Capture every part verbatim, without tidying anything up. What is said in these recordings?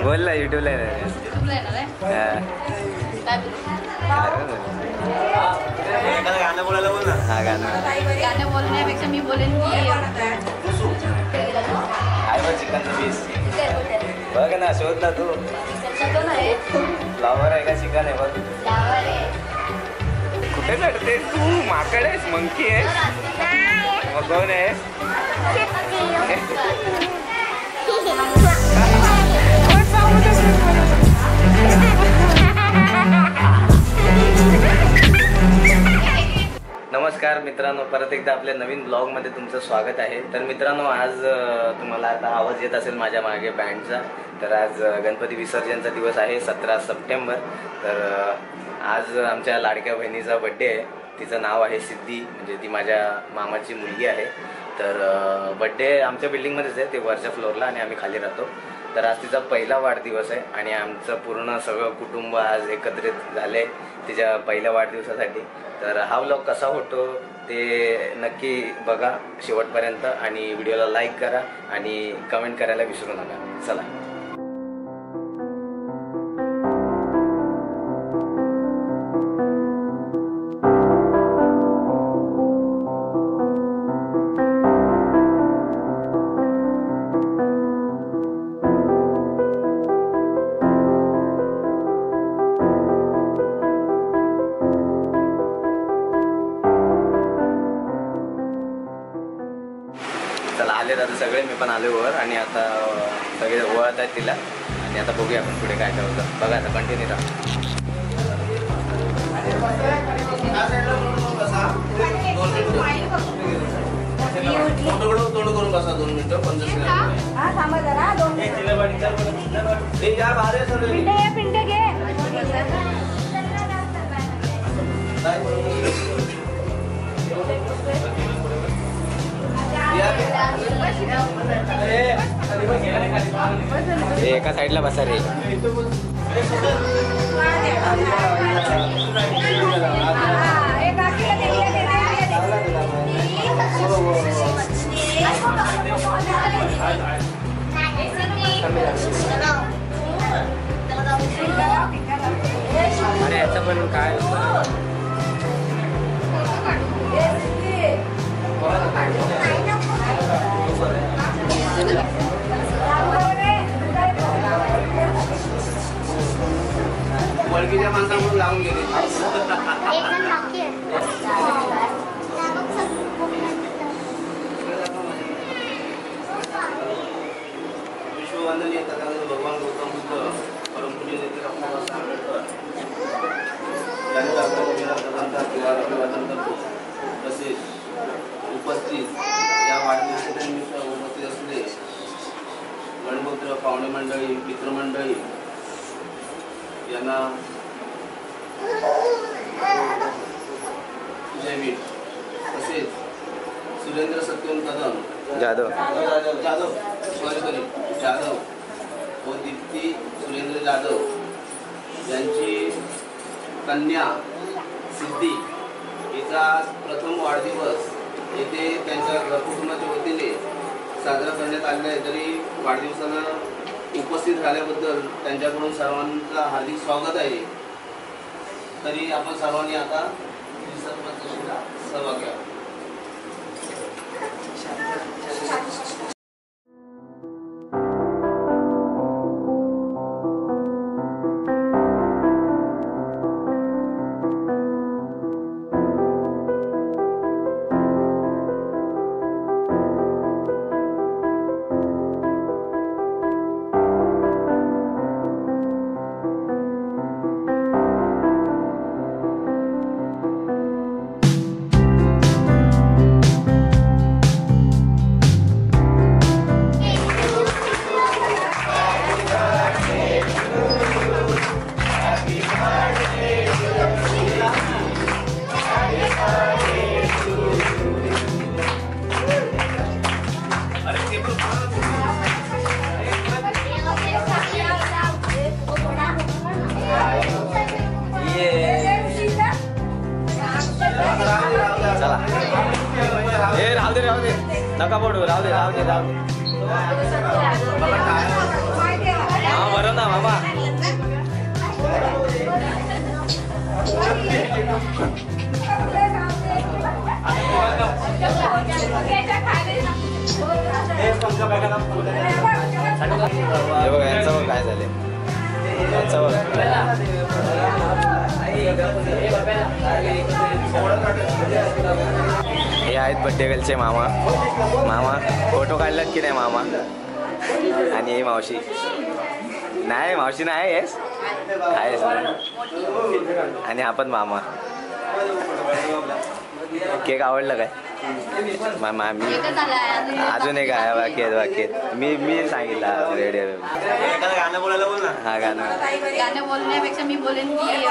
बोल ना युट्यूबला आहे. गाणं बोलायला बोल ना. हा गाणं गाणं बोलण्यापेक्षा मी बोलेन की चिकन पीस बघ ना, शोध ना तू. फ्लावर आहे का चिकन आहे बघ. कुठे चढते तू? माकड आहेस, मंकी आहेस, मग कोण आहेस? नमस्कार मित्रांनो, परत एकदा आपल्या नवीन ब्लॉगमध्ये तुमचं स्वागत आहे. तर मित्रांनो, आज तुम्हाला आता आवाज येत असेल माझ्या मागे बँडचा. तर आज गणपती विसर्जनचा दिवस आहे, सतरा सप्टेंबर. तर आज आमच्या लाडक्या बहिणीचा बड्डे आहे. तिचं नाव आहे सिद्धी, म्हणजे ती माझ्या मामाची मुलगी आहे. तर बड्डे आमच्या बिल्डिंगमध्येच आहे, ते वरच्या फ्लोअरला आणि आम्ही खाली राहतो. तर आज तिचा पहिला वाढदिवस आहे आणि आमचं पूर्ण सगळं कुटुंब आज एकत्रित झाले तिच्या पहिल्या वाढदिवसासाठी. तर हा व्लॉग कसा होतो ते नक्की बघा शेवटपर्यंत आणि व्हिडिओला लाईक करा आणि कमेंट करायला विसरू नका. चला. चला, आले आता सगळे, मी पण आले वर आणि आता सगळे वळत आहेत तिला आणि आता बघूया आपण पुढे काय काय होतं. बघा आता, कंटिन्यू राहा. तोंड करून बसा दोन मिनिटं. पंचवीस एका साईडला बसा रे. अरे याचं पण काय वळखीच्या माणसाकडून लावून गेले. विश्ववंदनीय तथागत भगवान गौतम बुद्ध, परमपूज्य नेते डॉक्टर बाबासाहेब आंबेडकर यांचा अभिवादन करतो. तसेच उपस्थित या वाढदिवसानिमित्त उपस्थित असलेले गणगोत्र पाहुणे मंडळी, मित्रमंडळी यांना जय भीम. तसेच सुरेंद्र सत्यम कदम जाधव जाधव सॉरी सॉरी जाधव व दीप्ती सुरेंद्र जाधव यांची कन्या सिद्धी हिचा प्रथम वाढदिवस येथे त्यांच्या घरकुटुंबाच्या वतीने साजरा करण्यात आलेला आहे. तरी वाढदिवसाला उपस्थित राहिल्याबद्दल त्यांच्याकडून सर्वांचं हार्दिक स्वागत आहे. तरी आपण सर्वांनी आता सहभाग घ्या. नका पडू, राहू दे राहू दे राहू दे. हा बरं ना. हे बघा यांचं बघ काय झाले यांचं बघ. हे आहेत बड्डे गर्लचे मामा. मामा फोटो काढलात की नाही मामा? आणि ही मावशी नाही, मावशी नाही आहेस आहेस आणि हा पण मामा. केक आवडला काय मामा? मी अजून एक आहे बाकी आहेत बाकी आहेत. मी मी सांगितलं रेडी गाणं बोलायला बोल ना. हा गाणं गाणं बोलण्यापेक्षा मी बोलेन की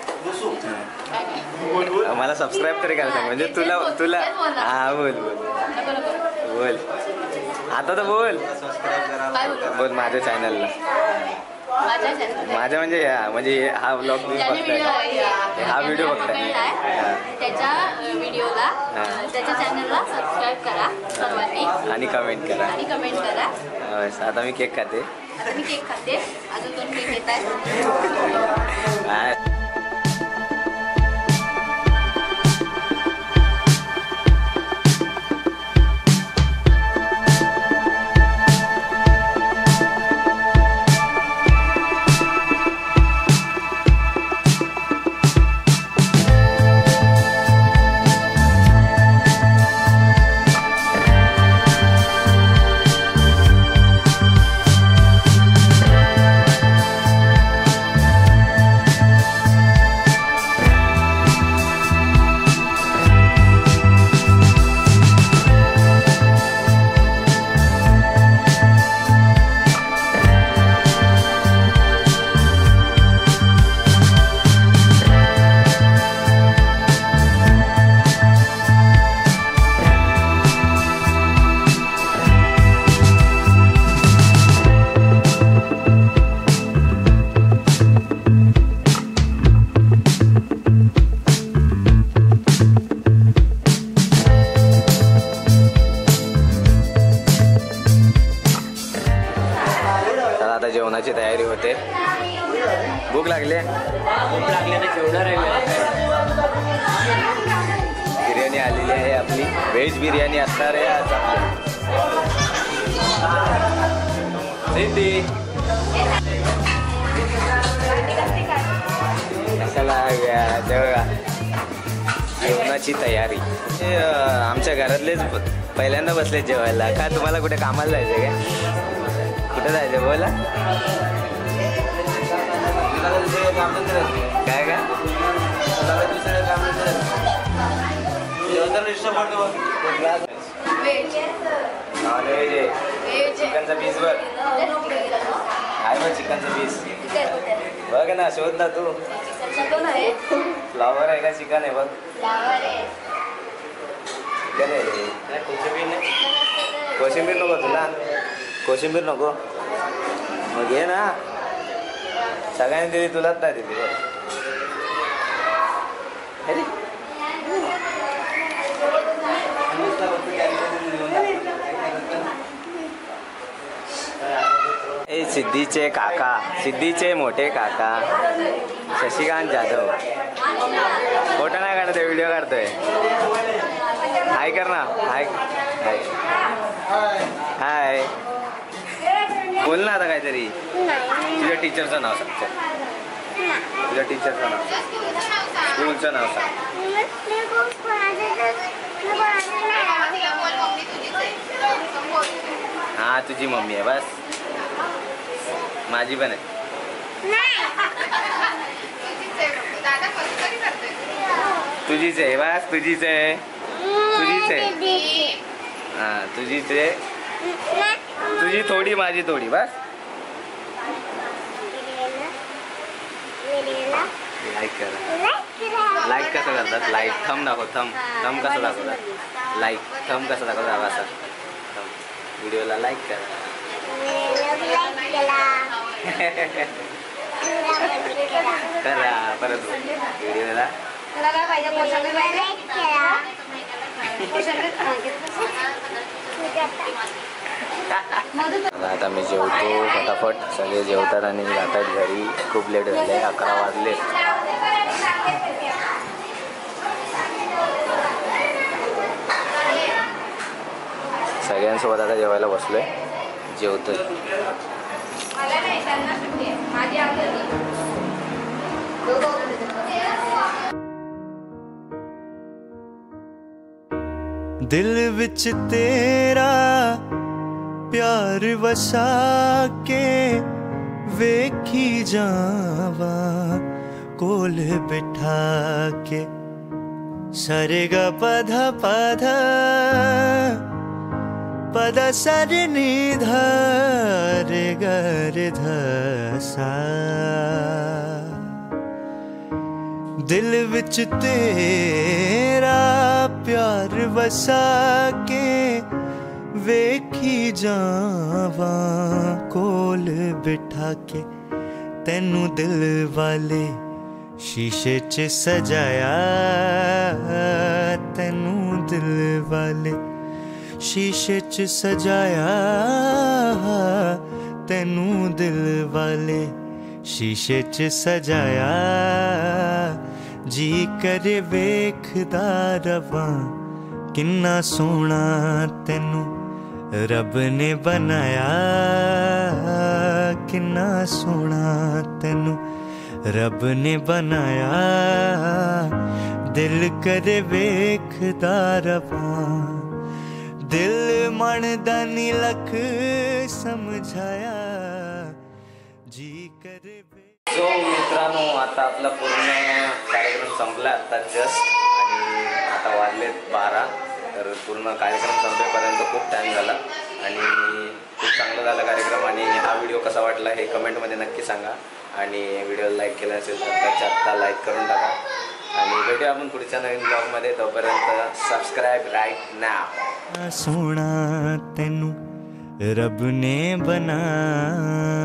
मला सबस्क्राईब तरी करायला सांग. म्हणजे तुला तुला हा बोल बोल बोल आता तर बोल बोल माझ्या चॅनलला. माझ्या म्हणजे म्हणजे हा ब्लॉग तुम्ही बघताय, हा व्हिडिओ बघताय त्याच्या व्हिडिओला त्याच्या चॅनलला सबस्क्राईब करा सर्वांनी आणि कमेंट करा आणि कमेंट करा. बस आता मी केक खाते. आता मी केक खाते. अजून दोन केक येत आहेत. जेवणाची तयारी होते. भूक लागली भूक लागली तर जेवणार आहे. बिर्याणी आलेली आहे आपली. व्हेज बिर्याणी असणार आहे आज आपली. कशाला तेव्हा जेवणाची तयारी. आमच्या घरातलेच पहिल्यांदा बसले जेवायला. का तुम्हाला कुठे कामाला जायचं काय? कुठं जायचं बोला. काय काय चिकनचा पीस बघ आहे बघ. चिकनचा पीस बघ ना. शोध ना तू. फ्लावर आहे का चिकन आहे बघ. चिकन आहे. कोशिंबीर नको तुला? कोशिंबीर नको मग घे ना. सगळ्यांनी दिली तुलाच नाही दिली. ए सिद्धीचे काका, सिद्धीचे मोठे काका शशिकांत जाधव फोटो नाही काढतोय, व्हिडिओ काढतोय. हाय कर ना. हाय हाय हाय बोल ना आता काहीतरी. तुझ्या टीचरचं नाव सांग. तुझ्या टीचरचं नाव, स्कूलचं नाव सांग. हा तुझी मम्मी आहे बस. माझी पण आहे. तुझीच आहे बस. तुझीच आहे. तुझीच आहे. हा तुझीच आहे. तुझी थोडी माझी थोडी बस. लाईक करा. लाईक कसं करतात? लाईक थंब दाखव. थंब थंब कसं दाखवतात? लाईक थंब कसं दाखवतात? असा व्हिडिओला लाईक करा. करा परत व्हिडिओला. आता मी जेवतो फटाफट. सगळे जेवतात आणि जातात घरी. खूप लेट झाले. अकरा वाजले. सगळ्यांसोबत आता जेवायला बसलोय. जेवतोय. मला नाही त्यांना सुट्टी आहे माझी आवडली दिल विच तेरा प्यार वसा के वेखी जावा कोल बिठा के सरे ग पध पध पद सर नि ध रे ग रे ध सा दिल विच तेरा प्यार वसा के वेखी जावा कोल बिठा के तेनू दिल वाले शीशे च सजाया तेनू दिल वाले शीशे च सजाया तेनू दिल वाले शीशे च सजाया जी करे वेखदा रवां किन्ना सोहना तेनू रब ने बनाया किन्ना सोहना तेनू रब ने बनाया दिल करे वेखदा रवां दिल मन दा नी लख समझाया जी करे सो मित्रांनो, आता आपला पूर्ण कार्यक्रम संपला आता जस्ट, आणि आता वाजलेत बारा. तर पूर्ण कार्यक्रम संपेपर्यंत खूप टाईम झाला आणि खूप चांगला झाला कार्यक्रम. आणि हा व्हिडिओ कसा वाटला हे कमेंटमध्ये नक्की सांगा. आणि व्हिडिओला लाईक केला असेल तर त्याच्या आत्ता लाईक करून टाका. आणि भेटूया आपण पुढच्या नवीन ब्लॉगमध्ये. तोपर्यंत सबस्क्राईब राईट नाव. सोना तेनू रब ने बना